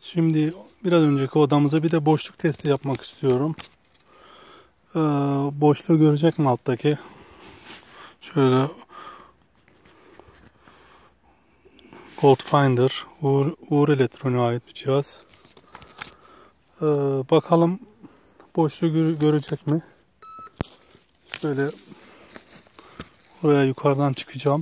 Şimdi biraz önceki odamıza bir de boşluk testi yapmak istiyorum. Boşluğu görecek mi alttaki? Şöyle Gold Finder, Uğur Elektronik'e ait bir cihaz. Bakalım boşluğu görecek mi? Şöyle oraya yukarıdan çıkacağım.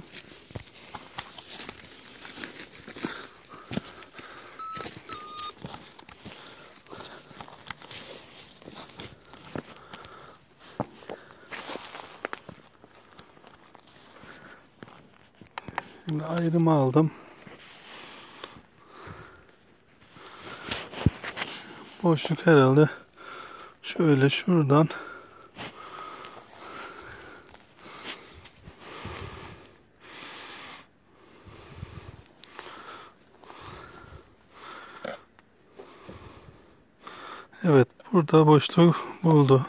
Şimdi ayrımı aldım. Boşluk herhalde şöyle şuradan evet, burada boşluğu buldu.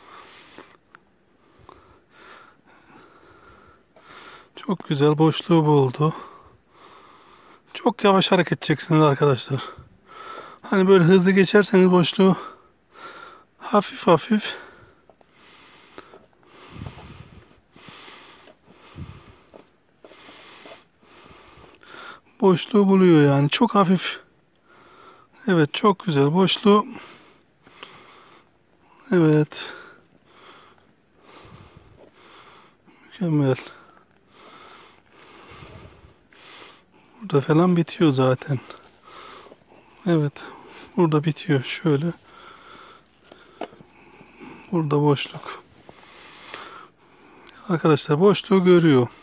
Çok güzel boşluğu buldu. Çok yavaş hareket edeceksiniz arkadaşlar. Hani böyle hızlı geçerseniz boşluğu hafif hafif boşluğu buluyor yani. Çok hafif. Evet, çok güzel boşluğu. Evet. Mükemmel. Burada falan bitiyor zaten. Evet. Burada bitiyor. Şöyle. Burada boşluk. Arkadaşlar boşluğu görüyor.